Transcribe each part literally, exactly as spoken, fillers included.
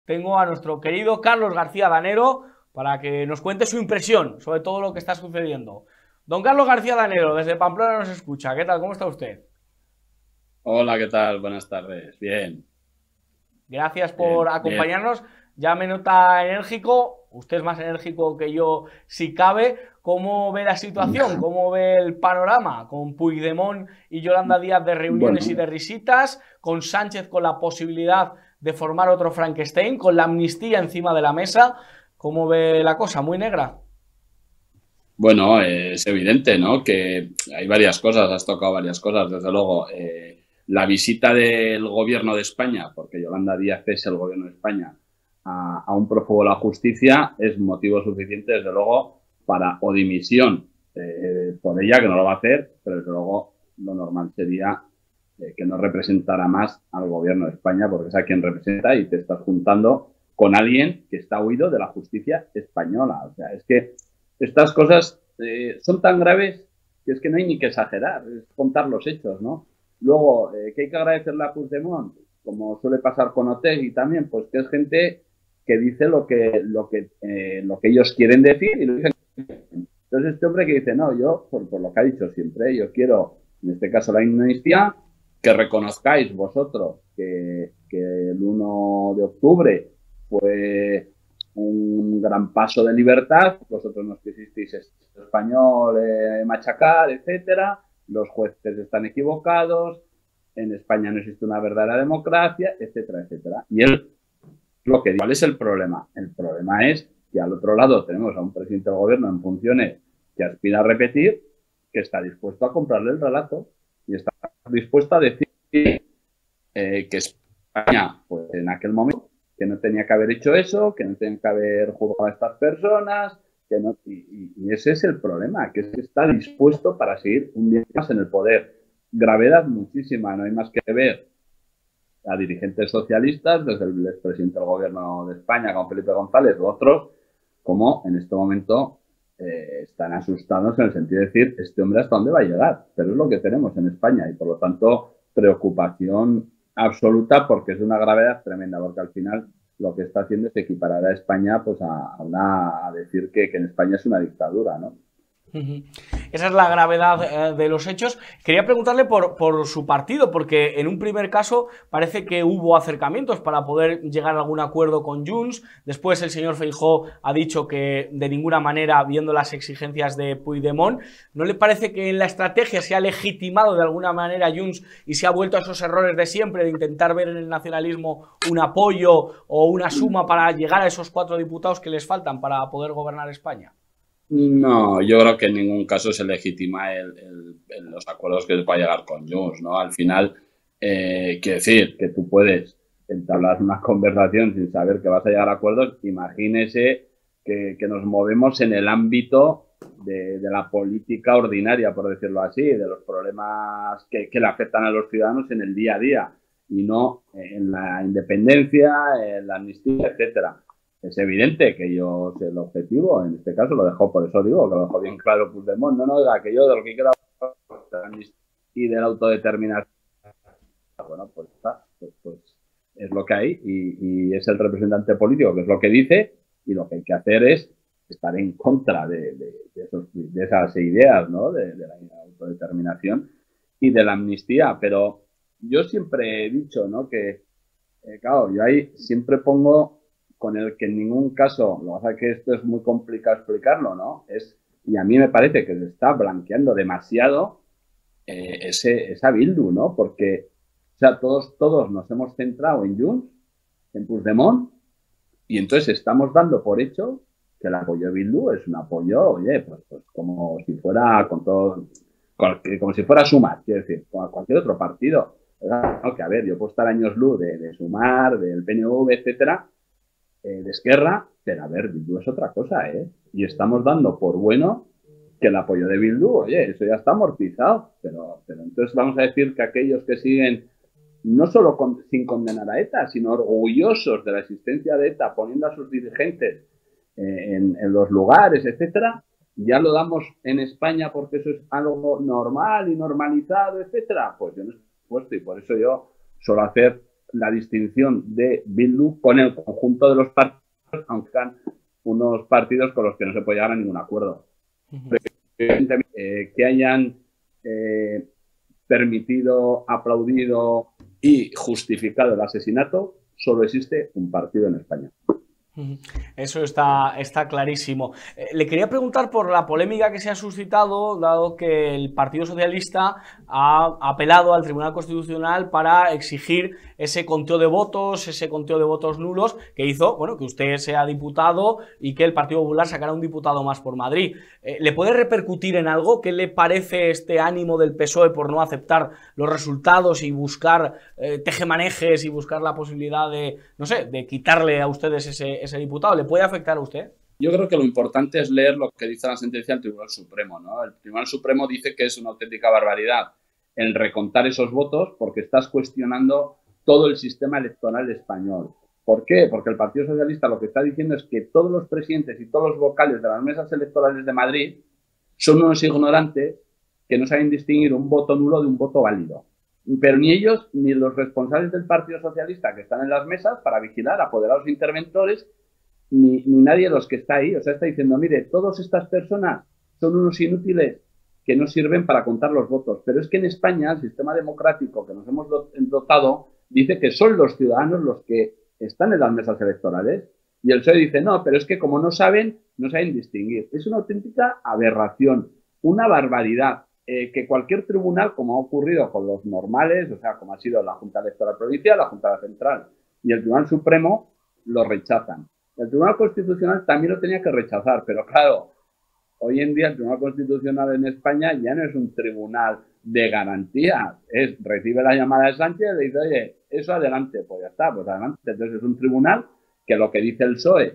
tengo a nuestro querido Carlos García Danero para que nos cuente su impresión sobre todo lo que está sucediendo. Don Carlos García Danero, desde Pamplona nos escucha. ¿Qué tal? ¿Cómo está usted? Hola, ¿qué tal? Buenas tardes. Bien, Gracias por bien, bien. acompañarnos. Ya me nota enérgico, usted es más enérgico que yo si cabe. ¿Cómo ve la situación? ¿Cómo ve el panorama? Con Puigdemont y Yolanda Díaz de reuniones y Bueno, de risitas, con Sánchez con la posibilidad de formar otro Frankenstein, con la amnistía encima de la mesa. ¿Cómo ve la cosa? ¿Muy negra? bueno, eh, es evidente, ¿no? Que hay varias cosas, has tocado varias cosas, desde luego. Eh, la visita del gobierno de España, porque Yolanda Díaz es el gobierno de España, a, a un prófugo de la justicia es motivo suficiente, desde luego, para o dimisión eh, por ella, que no lo va a hacer, pero desde luego lo normal sería eh, que no representara más al gobierno de España, porque es a quien representa y te estás juntando con alguien que está huido de la justicia española. O sea, es que estas cosas eh, son tan graves que es que no hay ni que exagerar, es contar los hechos, ¿no? Luego, eh, ¿qué hay que agradecerle a Puigdemont? Como suele pasar con Otegi también, pues que es gente que dice lo que, lo que, eh, lo que ellos quieren decir y lo dicen. Entonces este hombre que dice, no, yo, por, por lo que ha dicho siempre, yo quiero, en este caso la amnistía, que reconozcáis vosotros que, que el uno de octubre fue un gran paso de libertad, vosotros nos quisisteis español eh, machacar, etcétera, los jueces están equivocados, en España no existe una verdadera democracia, etcétera, etcétera. Y él lo que dice, ¿cuál es el problema? El problema es que al otro lado tenemos a un presidente del gobierno en funciones que aspira a repetir, que está dispuesto a comprarle el relato y está dispuesto a decir eh, que España, pues en aquel momento, que no tenía que haber hecho eso, que no tenía que haber juzgado a estas personas, que no, y, y, ese es el problema, que está dispuesto para seguir un día más en el poder. Gravedad muchísima, no hay más que ver a dirigentes socialistas, desde el expresidente del gobierno de España, con Felipe González, u otros, como en este momento eh, están asustados en el sentido de decir, este hombre hasta dónde va a llegar, pero es lo que tenemos en España y por lo tanto preocupación absoluta porque es de una gravedad tremenda, porque al final lo que está haciendo es equiparar a España pues a, a, una, a decir que, que en España es una dictadura, ¿no? Esa es la gravedad eh, de los hechos. Quería preguntarle por, por su partido, porque en un primer caso parece que hubo acercamientos para poder llegar a algún acuerdo con Junts. Después el señor Feijóo ha dicho que de ninguna manera, viendo las exigencias de Puigdemont, ¿no le parece que en la estrategia se ha legitimado de alguna manera Junts y se ha vuelto a esos errores de siempre de intentar ver en el nacionalismo un apoyo o una suma para llegar a esos cuatro diputados que les faltan para poder gobernar España? No, yo creo que en ningún caso se legitima el, el, el, los acuerdos que se pueda llegar con Junts, ¿no? Al final, eh, quiero decir que tú puedes entablar una conversación sin saber que vas a llegar a acuerdos. Imagínese que, que nos movemos en el ámbito de, de, la política ordinaria, por decirlo así, de los problemas que, que le afectan a los ciudadanos en el día a día y no en la independencia, en la amnistía, etcétera. Es evidente que yo sé el objetivo, en este caso lo dejó, por eso digo, que lo dejó bien claro Puigdemont, no, no, que yo de lo que queda y de la autodeterminación, bueno, pues está, pues, pues es lo que hay y, y, es el representante político que es lo que dice y lo que hay que hacer es estar en contra de, de, de, esos, de esas ideas, ¿no? De, de la autodeterminación y de la amnistía, pero yo siempre he dicho, ¿no? Que, eh, claro, yo ahí siempre pongo con el que en ningún caso, lo que pasa es que esto es muy complicado explicarlo, ¿no? Es, y a mí me parece que se está blanqueando demasiado eh, ese, esa Bildu, ¿no? Porque, o sea, todos, todos nos hemos centrado en Junts, en Puigdemont, y entonces estamos dando por hecho que el apoyo de Bildu es un apoyo, oye, pues, pues como si fuera con todo, como si fuera Sumar, quiero decir, como cualquier otro partido. ¿No? Que a ver, yo puedo estar años luz de, de Sumar, del P N V, etcétera, eh, de Esquerra, pero a ver, Bildu es otra cosa, ¿eh? Y estamos dando por bueno que el apoyo de Bildu, oye, eso ya está amortizado, pero, pero entonces vamos a decir que aquellos que siguen no solo con, sin condenar a ETA, sino orgullosos de la existencia de ETA, poniendo a sus dirigentes eh, en, en los lugares, etcétera, ya lo damos en España porque eso es algo normal y normalizado, etcétera. Pues yo no estoy puesto y por eso yo suelo hacer la distinción de Bildu con el conjunto de los partidos, aunque sean unos partidos con los que no se puede llegar a ningún acuerdo. Uh-huh. eh, que hayan eh, permitido, aplaudido y justificado el asesinato, solo existe un partido en España. Eso está, está clarísimo. Eh, le quería preguntar por la polémica que se ha suscitado, dado que el Partido Socialista ha apelado al Tribunal Constitucional para exigir ese conteo de votos, ese conteo de votos nulos que hizo, bueno, que usted sea diputado y que el Partido Popular sacara un diputado más por Madrid. Eh, ¿Le puede repercutir en algo? ¿Qué le parece este ánimo del P S O E por no aceptar los resultados y buscar eh, tejemanejes y buscar la posibilidad de, no sé, de quitarle a ustedes ese ese diputado? ¿Le puede afectar a usted? Yo creo que lo importante es leer lo que dice la sentencia del Tribunal Supremo, ¿no? El Tribunal Supremo dice que es una auténtica barbaridad el recontar esos votos porque estás cuestionando todo el sistema electoral español. ¿Por qué? Porque el Partido Socialista lo que está diciendo es que todos los presidentes y todos los vocales de las mesas electorales de Madrid son unos ignorantes que no saben distinguir un voto nulo de un voto válido. Pero ni ellos ni los responsables del Partido Socialista que están en las mesas para vigilar, apoderar a los interventores, ni, ni nadie de los que está ahí. O sea, está diciendo, mire, todas estas personas son unos inútiles que no sirven para contar los votos. Pero es que en España el sistema democrático que nos hemos dotado dice que son los ciudadanos los que están en las mesas electorales. Y el P S O E dice, no, pero es que como no saben, no saben distinguir. Es una auténtica aberración, una barbaridad. Eh, que cualquier tribunal, como ha ocurrido con los normales, o sea, como ha sido la Junta Electoral Provincial, la Junta Central y el Tribunal Supremo, lo rechazan. El Tribunal Constitucional también lo tenía que rechazar, pero claro, hoy en día el Tribunal Constitucional en España ya no es un tribunal de garantía, es recibe la llamada de Sánchez y le dice, oye, eso adelante, pues ya está, pues adelante. Entonces es un tribunal que lo que dice el P S O E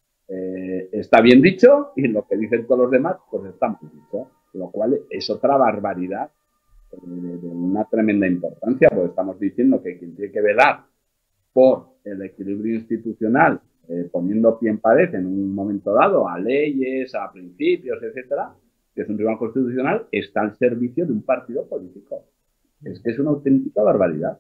eh, está bien dicho y lo que dicen todos los demás, pues está mal dicho. Lo cual es otra barbaridad de, de una tremenda importancia, porque estamos diciendo que quien tiene que velar por el equilibrio institucional, eh, poniendo pie en pared en un momento dado a leyes, a principios, etcétera, que es un tribunal constitucional, está al servicio de un partido político. Es que es una auténtica barbaridad.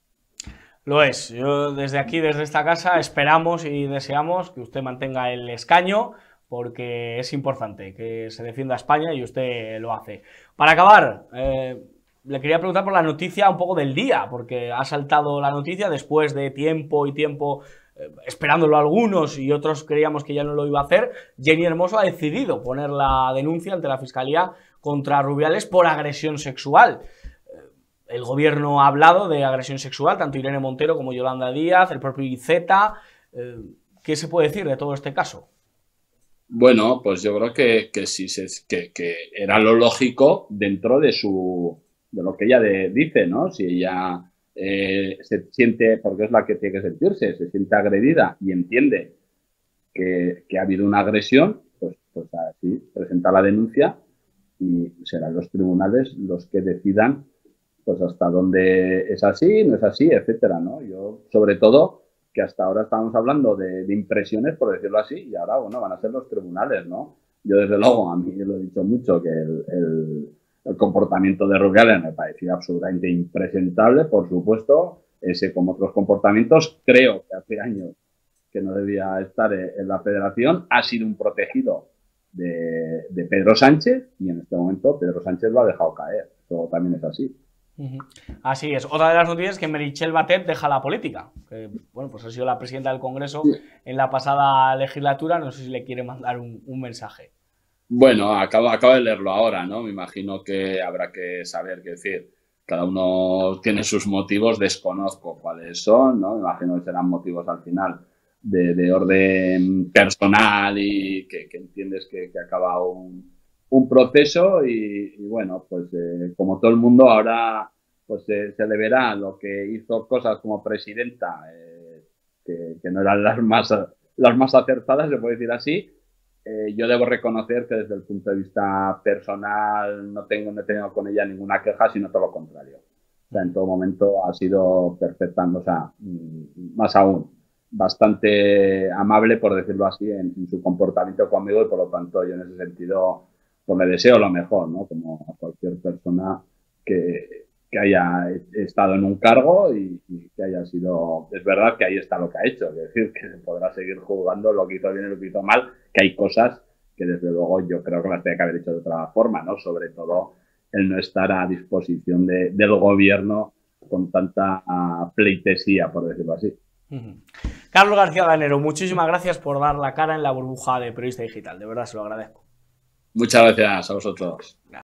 Lo es. Yo desde aquí, desde esta casa, esperamos y deseamos que usted mantenga el escaño, porque es importante que se defienda a España y usted lo hace. Para acabar, eh, le quería preguntar por la noticia un poco del día, porque ha saltado la noticia después de tiempo y tiempo eh, esperándolo algunos y otros creíamos que ya no lo iba a hacer. Jenny Hermoso ha decidido poner la denuncia ante la Fiscalía contra Rubiales por agresión sexual. El gobierno ha hablado de agresión sexual, tanto Irene Montero como Yolanda Díaz, el propio Iceta. Eh, ¿Qué se puede decir de todo este caso? Bueno, pues yo creo que, que sí, que, que era lo lógico dentro de su de lo que ella de, dice, ¿no? Si ella eh, se siente, porque es la que tiene que sentirse, se siente agredida y entiende que, que ha habido una agresión, pues, pues así presenta la denuncia y serán los tribunales los que decidan pues hasta dónde es así, no es así, etcétera, ¿no? Yo, sobre todo, que hasta ahora estábamos hablando de, de impresiones, por decirlo así, y ahora, bueno, van a ser los tribunales, ¿no? Yo, desde luego, a mí lo he dicho mucho, que el, el, el comportamiento de Rubiales me parecía absolutamente impresentable, por supuesto, ese como otros comportamientos, creo que hace años que no debía estar en la federación, ha sido un protegido de, de Pedro Sánchez, y en este momento Pedro Sánchez lo ha dejado caer, eso también es así. Así es. Otra de las noticias es que Meritxell Batet deja la política. Que, bueno, pues ha sido la presidenta del Congreso en la pasada legislatura. No sé si le quiere mandar un, un mensaje. Bueno, acabo, acabo de leerlo ahora, ¿no? Me imagino que habrá que saber qué decir. Cada uno tiene sus motivos, desconozco cuáles son, ¿no? Me imagino que serán motivos al final de, de orden personal y que, que entiendes que, que acaba un... un proceso y, y bueno, pues eh, como todo el mundo ahora pues eh, se le verá lo que hizo cosas como presidenta eh, que, que no eran las más las más acertadas, se puede decir así. Eh, yo debo reconocer que desde el punto de vista personal no tengo no he tenido con ella ninguna queja, sino todo lo contrario. O sea, en todo momento ha sido perfecta, o sea, más aún, bastante amable, por decirlo así, en, en su comportamiento conmigo y por lo tanto yo en ese sentido pues le deseo lo mejor, ¿no? Como a cualquier persona que, que haya estado en un cargo y, y que haya sido... Es verdad que ahí está lo que ha hecho, es decir, que se podrá seguir juzgando lo que hizo bien y lo que hizo mal, que hay cosas que desde luego yo creo que las tenía que haber hecho de otra forma, ¿no? Sobre todo el no estar a disposición de, del gobierno con tanta uh, pleitesía, por decirlo así. Uh-huh. Carlos García Danero, muchísimas gracias por dar la cara en la burbuja de Periodista Digital, de verdad se lo agradezco. Muchas gracias a vosotros.